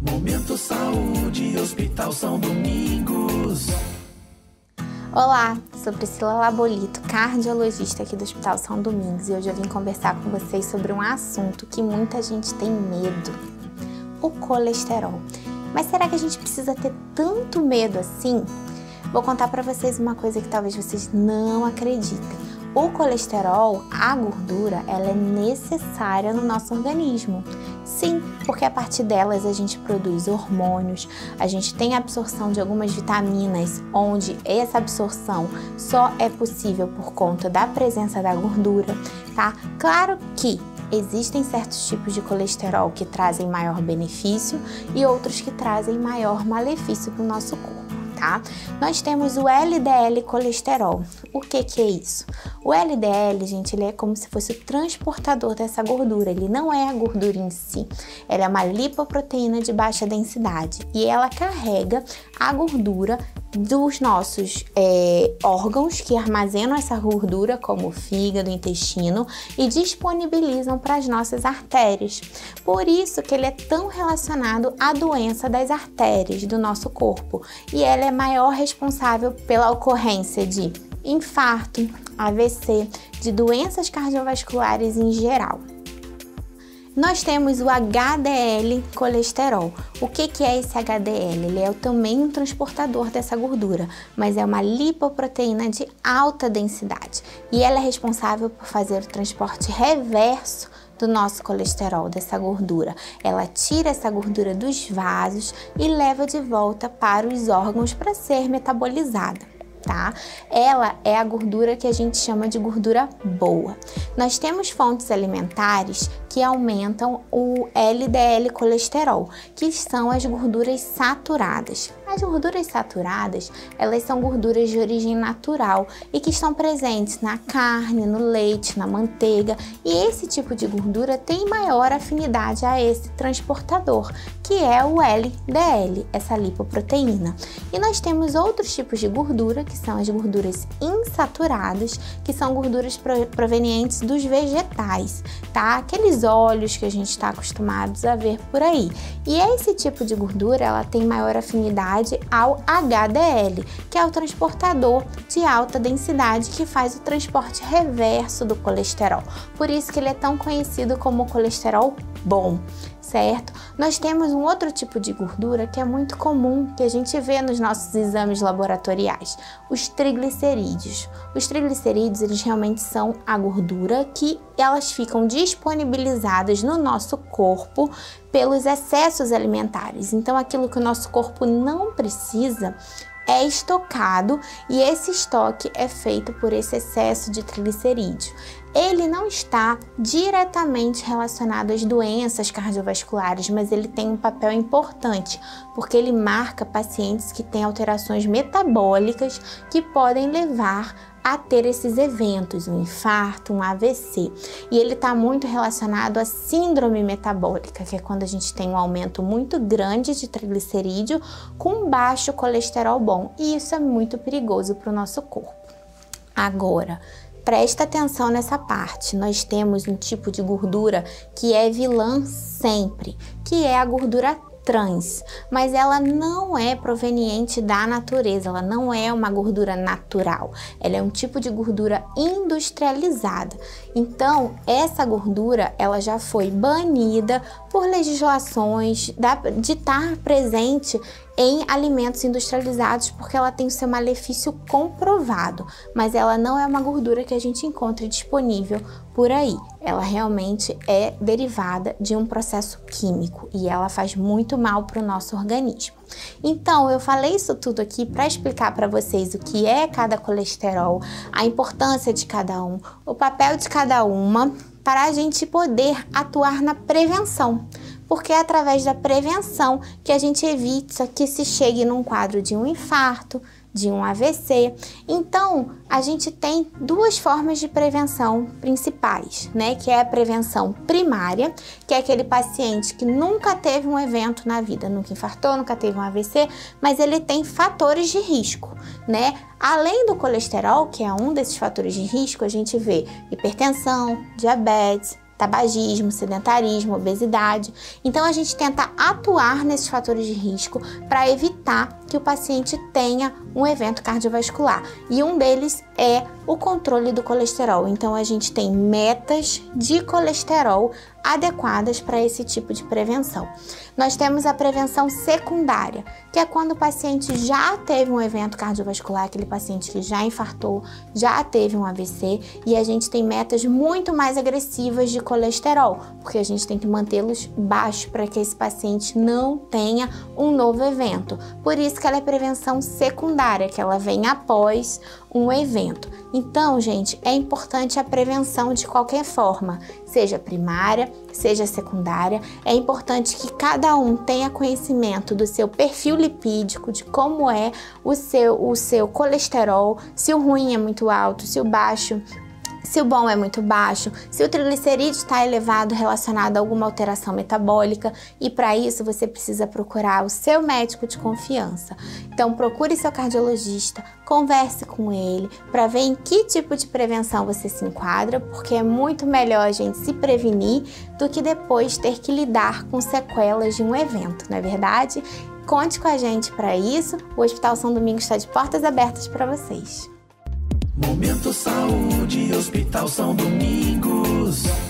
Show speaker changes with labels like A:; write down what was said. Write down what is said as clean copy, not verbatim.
A: Momento Saúde, Hospital São Domingos.
B: Olá, sou Priscila Labolito, cardiologista aqui do Hospital São Domingos, e hoje eu vim conversar com vocês sobre um assunto que muita gente tem medo: o colesterol. Mas será que a gente precisa ter tanto medo assim? Vou contar para vocês uma coisa que talvez vocês não acreditem. O colesterol, a gordura, ela é necessária no nosso organismo. Sim, porque a partir delas a gente produz hormônios, a gente tem absorção de algumas vitaminas, onde essa absorção só é possível por conta da presença da gordura, tá? Claro que existem certos tipos de colesterol que trazem maior benefício e outros que trazem maior malefício para o nosso corpo. Tá? Nós temos o LDL colesterol. O que é isso? O LDL, gente, ele é como se fosse o transportador dessa gordura. Ele não é a gordura em si. Ela é uma lipoproteína de baixa densidade e ela carrega a gordura dos nossos órgãos que armazenam essa gordura, como o fígado, o intestino, e disponibilizam para as nossas artérias. Por isso que ele é tão relacionado à doença das artérias do nosso corpo, e ela é maior responsável pela ocorrência de infarto, AVC, de doenças cardiovasculares em geral. Nós temos o HDL colesterol. O que é esse HDL? Ele é também um transportador dessa gordura, mas é uma lipoproteína de alta densidade e ela é responsável por fazer o transporte reverso do nosso colesterol, dessa gordura. Ela tira essa gordura dos vasos e leva de volta para os órgãos para ser metabolizada. Tá? Ela é a gordura que a gente chama de gordura boa. Nós temos fontes alimentares que aumentam o LDL colesterol, que são as gorduras saturadas. As gorduras saturadas, elas são gorduras de origem natural e que estão presentes na carne, no leite, na manteiga, e esse tipo de gordura tem maior afinidade a esse transportador, que é o LDL, essa lipoproteína. E nós temos outros tipos de gordura, que são as gorduras insaturadas, que são gorduras provenientes dos vegetais, tá? Aqueles óleos que a gente está acostumados a ver por aí. E esse tipo de gordura, ela tem maior afinidade ao HDL, que é o transportador de alta densidade que faz o transporte reverso do colesterol. Por isso que ele é tão conhecido como colesterol bom, certo? Nós temos um outro tipo de gordura que é muito comum, que a gente vê nos nossos exames laboratoriais, os triglicerídeos. Os triglicerídeos, eles realmente são a gordura que elas ficam disponibilizadas no nosso corpo pelos excessos alimentares. Então, aquilo que o nosso corpo não precisa é estocado, e esse estoque é feito por esse excesso de triglicerídeo. Ele não está diretamente relacionado às doenças cardiovasculares, mas ele tem um papel importante, porque ele marca pacientes que têm alterações metabólicas que podem levar a ter esses eventos, um infarto, um AVC. E ele está muito relacionado à síndrome metabólica, que é quando a gente tem um aumento muito grande de triglicerídeo com baixo colesterol bom. E isso é muito perigoso para o nosso corpo. Agora, presta atenção nessa parte. Nós temos um tipo de gordura que é vilã sempre, que é a gordura trans, mas ela não é proveniente da natureza, ela não é uma gordura natural, ela é um tipo de gordura industrializada. Então, essa gordura, ela já foi banida por legislações de estar presente em alimentos industrializados, porque ela tem o seu malefício comprovado, mas ela não é uma gordura que a gente encontra disponível por aí. Ela realmente é derivada de um processo químico e ela faz muito mal para o nosso organismo. Então, eu falei isso tudo aqui para explicar para vocês o que é cada colesterol, a importância de cada um, o papel de cada uma, para a gente poder atuar na prevenção. Porque é através da prevenção que a gente evita que se chegue num quadro de um infarto, de um AVC. Então, a gente tem duas formas de prevenção principais, né? Que é a prevenção primária, que é aquele paciente que nunca teve um evento na vida, nunca infartou, nunca teve um AVC, mas ele tem fatores de risco, né? Além do colesterol, que é um desses fatores de risco, a gente vê hipertensão, diabetes, tabagismo, sedentarismo, obesidade. Então a gente tenta atuar nesses fatores de risco para evitar que o paciente tenha um evento cardiovascular. E um deles é o controle do colesterol. Então a gente tem metas de colesterol adequadas para esse tipo de prevenção. Nós temos a prevenção secundária, que é quando o paciente já teve um evento cardiovascular, aquele paciente que já infartou, já teve um AVC, e a gente tem metas muito mais agressivas de colesterol, porque a gente tem que mantê-los baixos para que esse paciente não tenha um novo evento. Por isso que ela é prevenção secundária, que ela vem após um evento. Então, gente, é importante a prevenção de qualquer forma, seja primária, seja secundária. É importante que cada um tenha conhecimento do seu perfil lipídico, de como é o seu colesterol, se o ruim é muito alto, se o baixo, se o bom é muito baixo, se o triglicerídeo está elevado relacionado a alguma alteração metabólica, e para isso você precisa procurar o seu médico de confiança. Então procure seu cardiologista, converse com ele para ver em que tipo de prevenção você se enquadra, porque é muito melhor a gente se prevenir do que depois ter que lidar com sequelas de um evento, não é verdade? Conte com a gente para isso, o Hospital São Domingos está de portas abertas para vocês.
A: Momento Saúde, Hospital São Domingos.